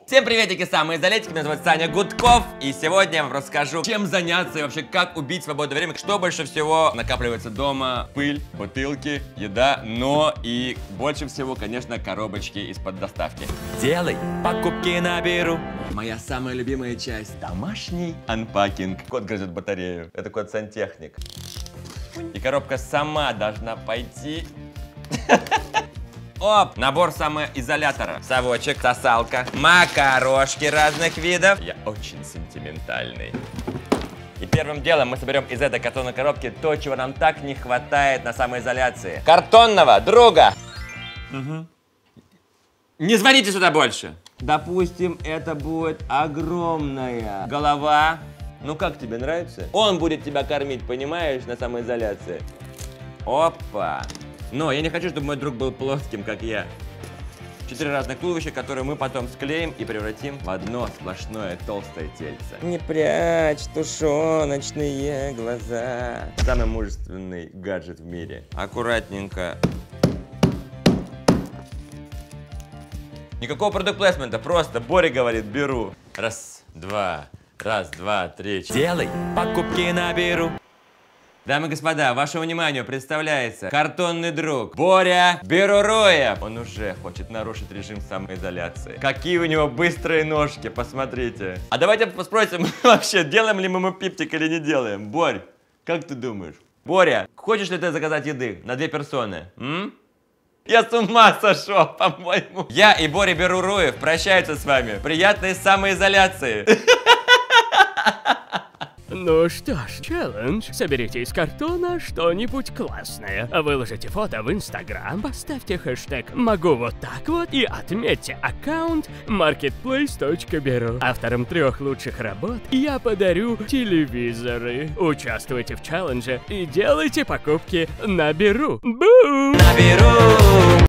Всем приветики, самоизолятики, меня зовут Саня Гудков. И сегодня я вам расскажу, чем заняться и вообще как убить свободное время. Что больше всего накапливается дома: пыль, бутылки, еда, но и больше всего, конечно, коробочки из-под доставки. Делай покупки на Беру. Моя самая любимая часть — домашний анпакинг. Кот грызет батарею, это кот-сантехник. И коробка сама должна пойти. Оп! Набор самоизолятора. Совочек, сосалка, макарошки разных видов. Я очень сентиментальный. И первым делом мы соберем из этой картонной коробки то, чего нам так не хватает на самоизоляции. Картонного друга. Угу. Не звоните сюда больше. Допустим, это будет огромная голова. Ну как тебе, нравится? Он будет тебя кормить, понимаешь, на самоизоляции. Опа! Но я не хочу, чтобы мой друг был плоским, как я. 4 разных туловища, которые мы потом склеим и превратим в одно сплошное толстое тельце. Не прячь тушеночные глаза. Самый мужественный гаджет в мире. Аккуратненько. Никакого продукт-плейсмента, просто Боря говорит: беру. Раз, два, три. Делай покупки на Беру. Дамы и господа, вашему вниманию представляется картонный друг Боря Беруруев. Он уже хочет нарушить режим самоизоляции. Какие у него быстрые ножки, посмотрите. А давайте спросим вообще, делаем ли мы пиптик или не делаем. Борь, как ты думаешь? Боря, хочешь ли ты заказать еды на 2 персоны? Я с ума сошел, по-моему. Я и Боря Беруруев прощаются с вами. Приятной самоизоляции. Ну что ж, челлендж. Соберите из картона что-нибудь классное. Выложите фото в Инстаграм, поставьте хэштег «Могу вот так вот» и отметьте аккаунт marketplace.beru. Авторам 3 лучших работ я подарю телевизоры. Участвуйте в челлендже и делайте покупки на Беру. Бум! На Беру!